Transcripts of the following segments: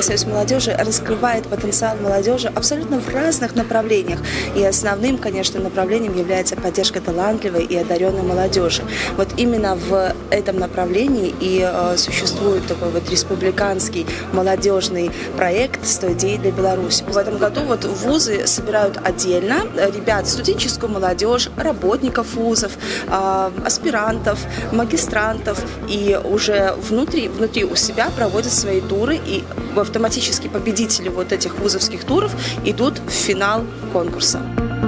союз молодежи раскрывает потенциал молодежи абсолютно в разных направлениях. И основным, конечно, направлением является поддержка талантливой и одаренной молодежи. Вот именно в этом направлении и существует такой вот республиканский молодежный проект «100 идей для Беларуси». В этом году вот вузы собирают отдельно ребят, студенческую молодежь, работников вузов, аспирантов, магистрантов, и уже внутри у себя проводят свои туры, и автоматически победители вот этих вузовских туров идут в финал конкурса.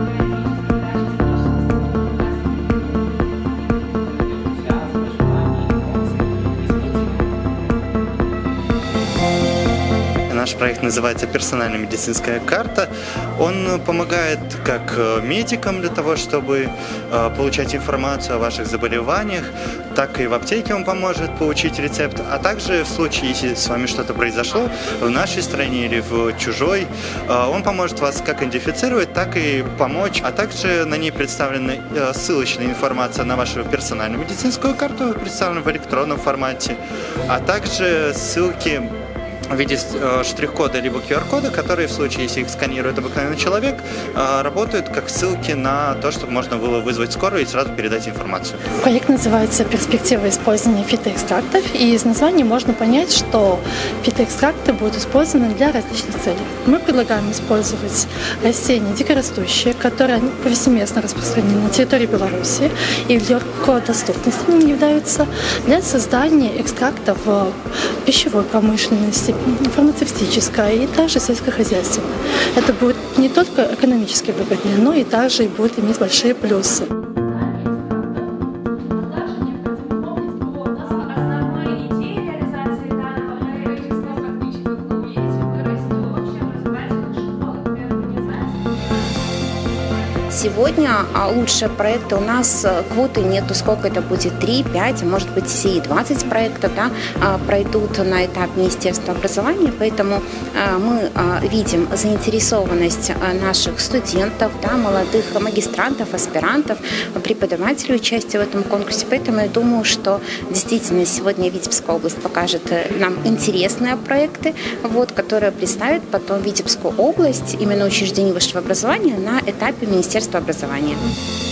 Наш проект называется «Персональная медицинская карта». Он помогает как медикам для того, чтобы получать информацию о ваших заболеваниях, так и в аптеке он поможет получить рецепт, а также в случае, если с вами что-то произошло в нашей стране или в чужой, он поможет вас как идентифицировать, так и помочь, а также на ней представлена ссылочная информация на вашу персональную медицинскую карту, представлена в электронном формате, а также ссылки в виде штрих-кода либо QR-кода, которые в случае, если их сканирует обыкновенный человек, работают как ссылки на то, чтобы можно было вызвать скорую и сразу передать информацию. Проект называется «Перспектива использования фитоэкстрактов», и из названия можно понять, что фитоэкстракты будут использованы для различных целей. Мы предлагаем использовать растения дикорастущие, которые повсеместно распространены на территории Беларуси и в легкой доступности им являются для создания экстрактов в пищевой промышленности, фармацевтическая и также сельскохозяйственная. Это будет не только экономически выгодно, но и также будет иметь большие плюсы. Сегодня лучшие проекты у нас квоты нету, сколько это будет, 3, 5, может быть, все и 20 проектов пройдут на этап Министерства образования, поэтому мы видим заинтересованность наших студентов, молодых магистрантов, аспирантов, преподавателей участия в этом конкурсе, поэтому я думаю, что действительно сегодня Витебская область покажет нам интересные проекты, которые представят потом Витебскую область, именно учреждение высшего образования на этапе Министерства образования.